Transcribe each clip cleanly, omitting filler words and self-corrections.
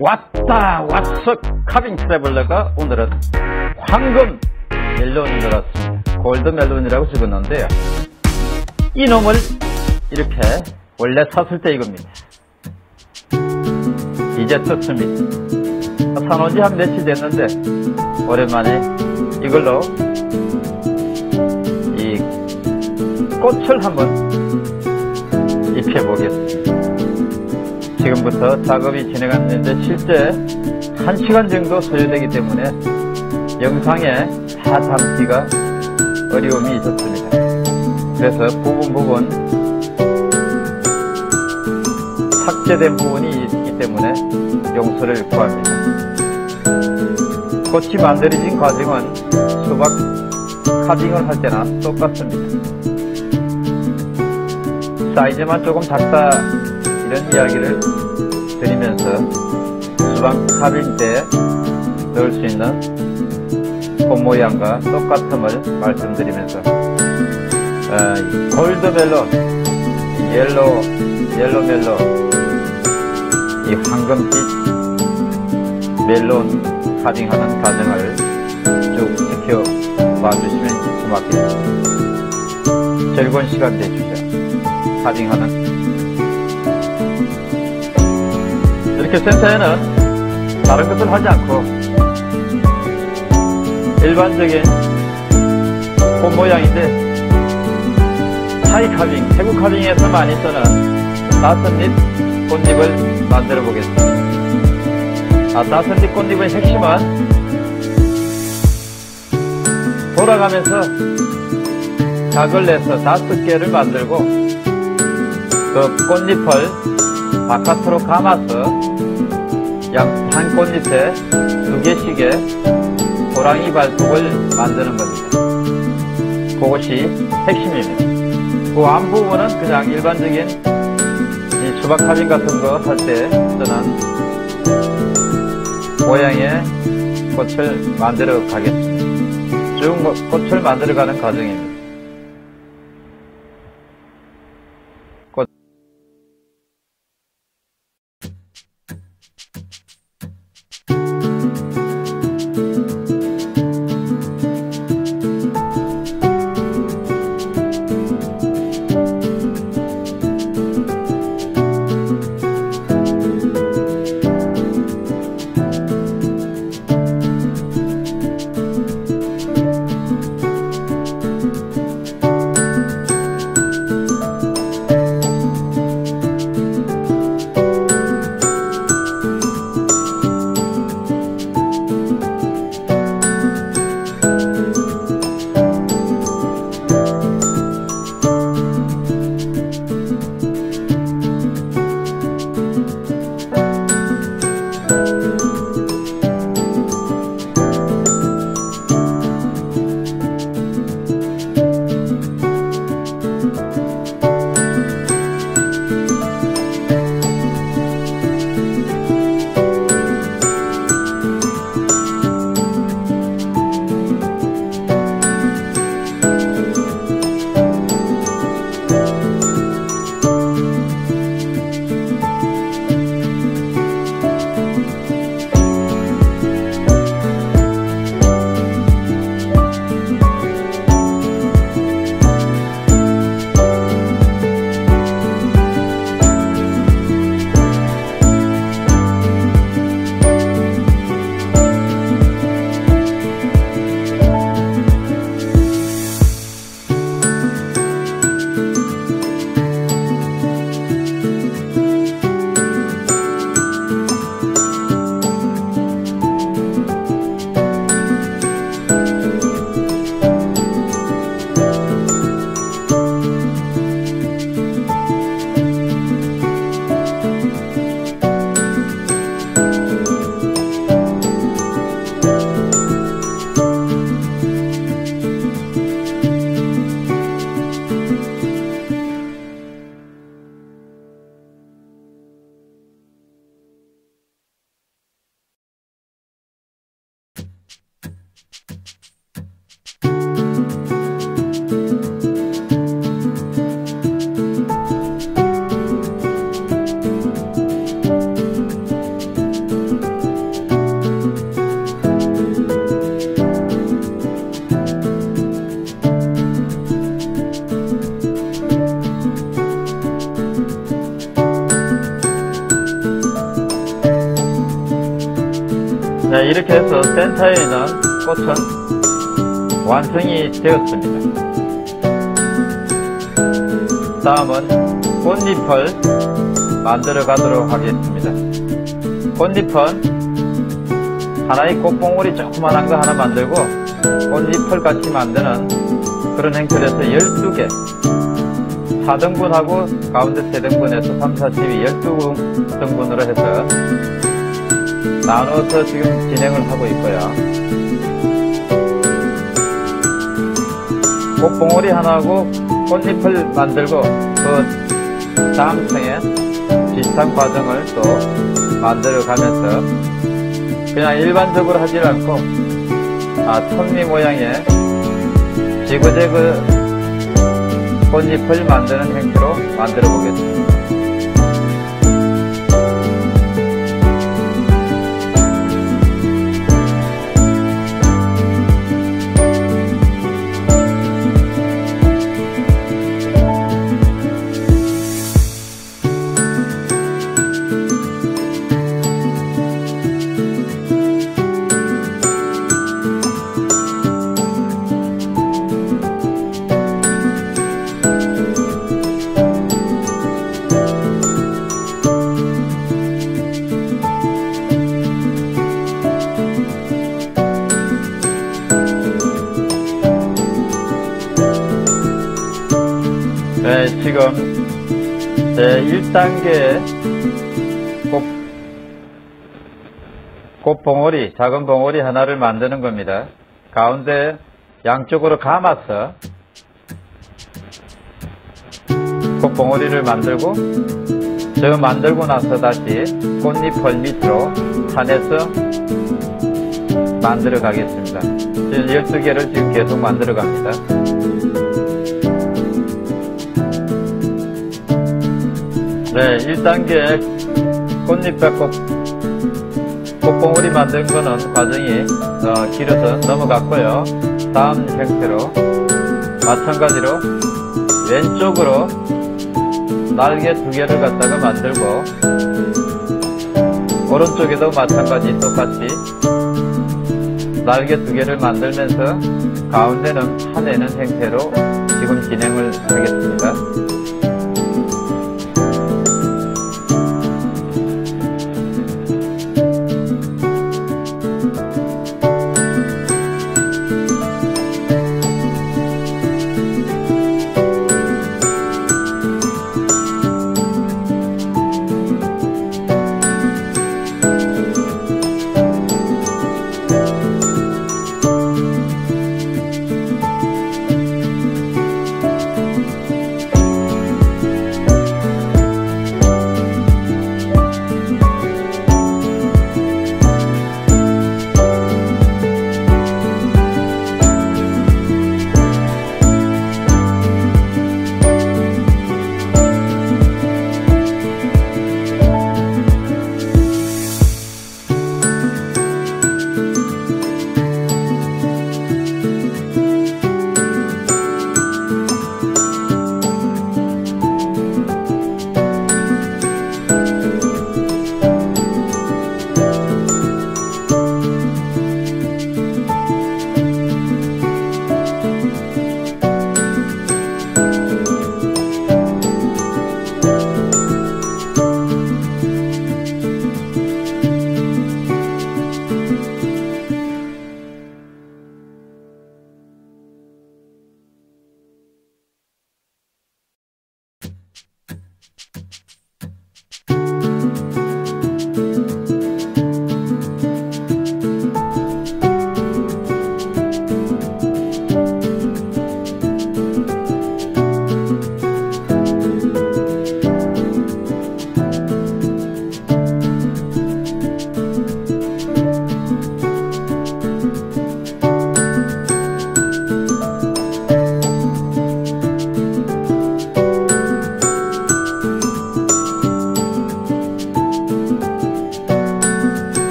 왔다 왓츠 카빙 트래블러가 오늘은 황금 멜론이 들었습니다. 골드 멜론이라고 적었는데요, 이놈을 이렇게 원래 샀을 때 이겁니다. 이제 떴습니다. 사놓은 지 한 며칠 됐는데 오랜만에 이걸로 이 꽃을 한번 입혀보겠습니다. 지금부터 작업이 진행하는데 실제 1시간 정도 소요되기 때문에 영상에 다 담기가 어려움이 있었습니다. 그래서 부분 삭제된 부분이 있기 때문에 용서를 구합니다. 꽃이 만들어진 과정은 수박 카빙을 할 때나 똑같습니다. 사이즈만 조금 작다 이런 이야기를 드리면서 수박 카빙 때 넣을 수 있는 꽃 모양과 똑같음을 말씀드리면서 골드 멜론, 옐로 멜론, 이 황금빛 멜론 카빙하는 과정을 쭉 지켜봐 주시면 고맙겠습니다. 즐거운 시간 되주시죠. 카빙하는 이렇게 센터에는 다른 것을 하지 않고 일반적인 꽃 모양인데 타이 카빙, 태국 카빙에서 많이 쓰는 다섯잎 꽃잎을 만들어 보겠습니다. 다섯잎 꽃잎의 핵심은 돌아가면서 각을 내서 5개를 만들고 그 꽃잎을 바깥으로 감아서 약 한 꽃잎에 2개씩의 호랑이 발톱을 만드는 겁니다. 그것이 핵심입니다. 그 앞부분은 그냥 일반적인 이 수박 카빙 같은 거 할 때 쓰는 모양의 꽃을 만들어 가겠습니다. 쭉 꽃을 만들어 가는 과정입니다. 네, 이렇게 해서 센터에 있는 꽃은 완성이 되었습니다. 다음은 꽃잎을 만들어 가도록 하겠습니다. 꽃잎은 하나의 꽃봉오리 조그만한 거 하나 만들고 꽃잎을 같이 만드는 그런 행태를 해서 12개 4등분하고 가운데 3등분해서 3, 4, 12, 12등분으로 해서 나눠서 지금 진행을 하고 있고요. 꽃봉오리 하나하고 꽃잎을 만들고 그 다음 층에 비슷한 과정을 또 만들어 가면서 그냥 일반적으로 하지 않고 톱니 모양의 지그재그 꽃잎을 만드는 행태로 만들어 보겠습니다. 네, 지금 제 1단계 꽃봉오리, 작은 봉오리 하나를 만드는 겁니다. 가운데 양쪽으로 감아서 꽃봉오리를 만들고 저 만들고 나서 다시 꽃잎을 밑으로 타내서 만들어 가겠습니다. 지금 12개를 지금 계속 만들어 갑니다. 네, 1단계 꽃잎과 꽃봉오리 만든 거는 과정이 길어서 넘어갔고요. 다음 형태로 마찬가지로 왼쪽으로 날개 2개를 갖다가 만들고 오른쪽에도 마찬가지 똑같이 날개 2개를 만들면서 가운데는 파내는 형태로 지금 진행을 하겠습니다.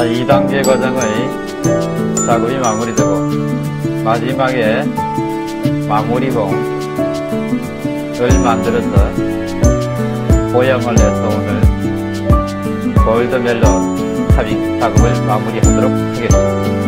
2단계 과정의 작업이 마무리되고 마지막에 마무리봉을 만들어서 모양을 내서 오늘 골드멜론 카빙 작업을 마무리하도록 하겠습니다.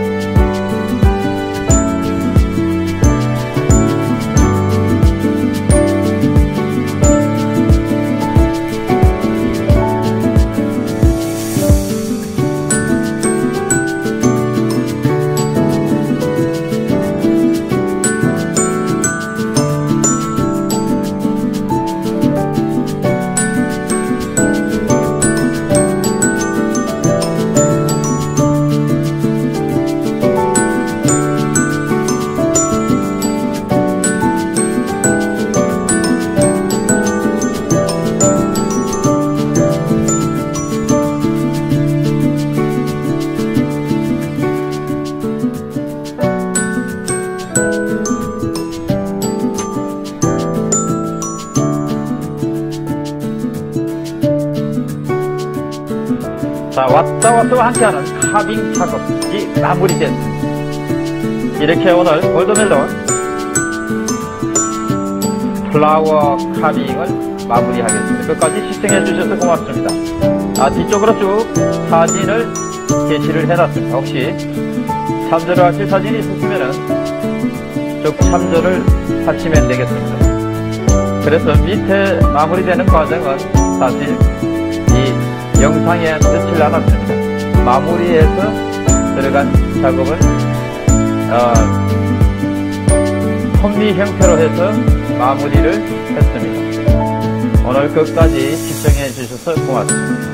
자, 왔다와 함께하는 카빙 작업이 마무리됐습니다. 이렇게 오늘 골드멜론 플라워 카빙을 마무리하겠습니다. 끝까지 시청해 주셔서 고맙습니다. 뒤쪽으로 쭉 사진을 게시를 해놨습니다. 혹시 참조를 하실 사진이 있으시면은 쭉 참조를 하시면 되겠습니다. 그래서 밑에 마무리되는 과정은 사실 이 영상에 넣지 않았습니다. 마무리해서 들어간 작업을 콤비 형태로 해서 마무리를 했습니다. 오늘 끝까지 시청해 주셔서 고맙습니다.